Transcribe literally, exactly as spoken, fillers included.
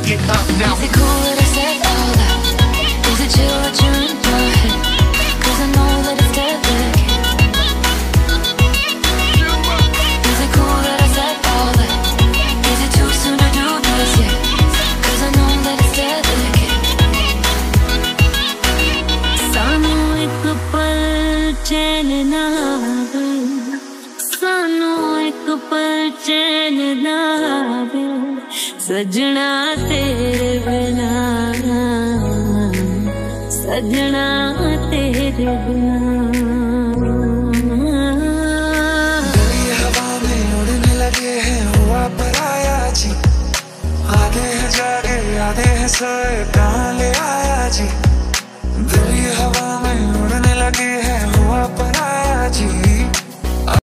get up now. Is it cool that I said all that? Is it chill that you're in my head? Cause I know that it's delicate. Is it cool that I said all that? Is it too soon to do this yet? Cause I know that it's delicate. Sanu ek pal chain na aave, sanu ek pal chain na aave, सजना तेरे बिना, सजना तेरे बिना। गली हवा में उड़ने लगे हैं हुआ पराया जी, आधे हैं जागे आधे हैं सोए कहाँ ले आया जी।